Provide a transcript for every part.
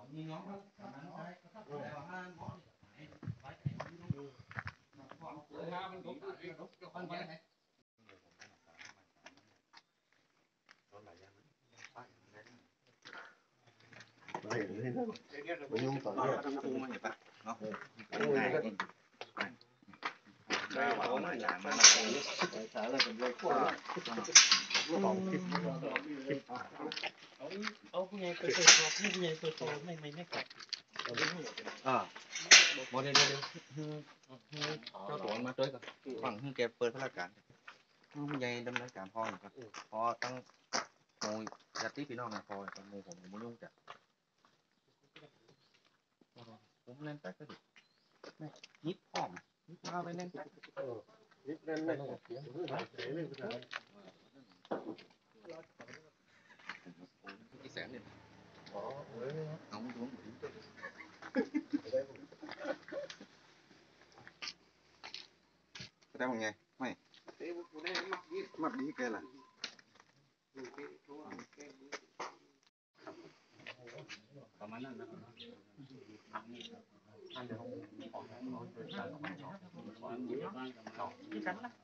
เอาผู้ใหญ่เปิดผู้ใหญ่เปิดไม่กลับโมเดลเจ้าตัวมาด้วยกับฝั่งแกเปิดพระราชการผู้ใหญ่ดำเนินการพอครับพอตั้งโมญาติพี่น้องนะพอตั้งโมผมไม่ยุ่งจ้ะผมเล่นแป๊กก็ดิยิบพร้อมยิบมาไปเล่นแป๊กยิบเล่นไม่ต้องเสียงกี่แสนเนี่ยเอาดูได้ยังไงไม่มัดดีแกล่ะประมาณนั้นนะอันเดียวที่กันนะ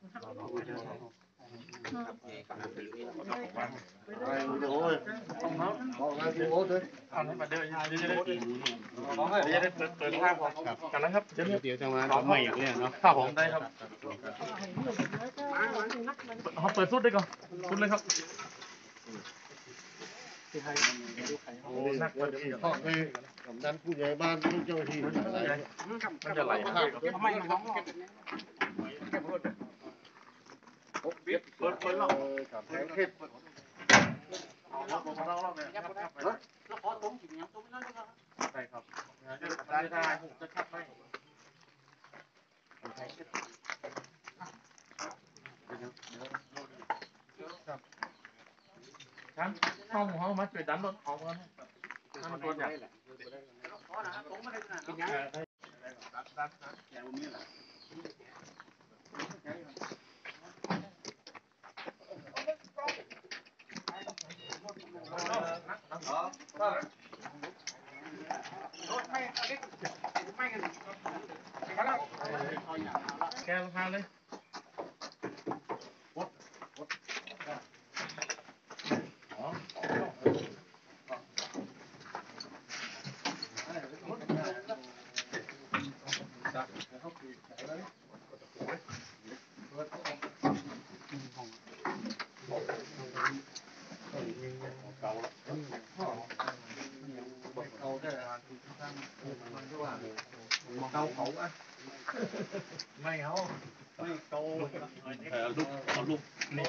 เอาให้มาเดินจะได้เปิดทางของกันนะครับเดี๋ยวจะมาใหม่อีกเนี่ยเนาะข้าวผมได้ครับเขาเปิดสุดได้ก่อนสุดเลยครับนักมันจะพ่อไปกำนันผู้ใหญ่บ้านเจ้าที่มันจะไหลข้าวทำไมมันร้องเปิดแล้วกับแผงเทศแล้วขอต้มถึงยังต้มนั่นนะครับใช่ครับได้ผมจะชัดให้ครับห้องมาช่วยดันรถออกมาให้มันตัวใหญ่แกลงพาเลยเกาเขาอะไม่เอาไม่เกาเอาลูกนี่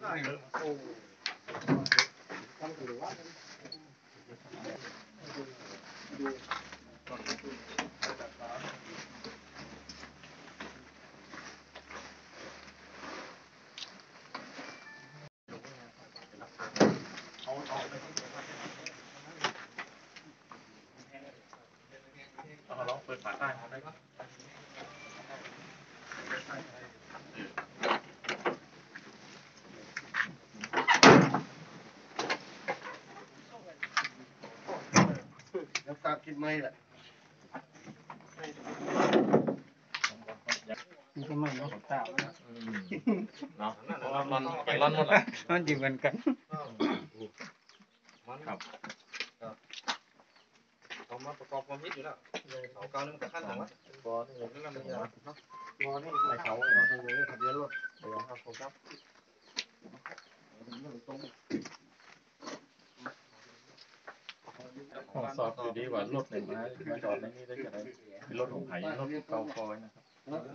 เอาลองเปิดฝาใต้เขาได้ปะน้ำตาลกินไม่แหละนี่ก็ไม่เนาะของตาเนาะร้อนหมดละมันจิ้มกันครับเอามาประกอบความคิดอยู่แล้วเอาเกานึ่งกระทันแต่ว่าบอนี่นี่มันเนาะบอนี่ไม่เขาเราทำเลยทำเยอะรวดเดี๋ยวครับผมครับของสอบอยู่ดีกว่ารถไหนมาจอดในนี้ได้จะได้รถของไผ่รถเกาคอยนะครับ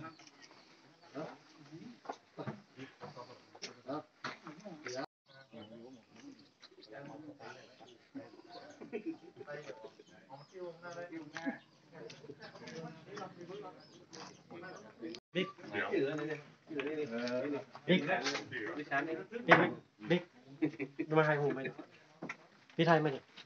บิ๊กบิ๊กมาให้หูไหมพี่ไทยมาเนี่ย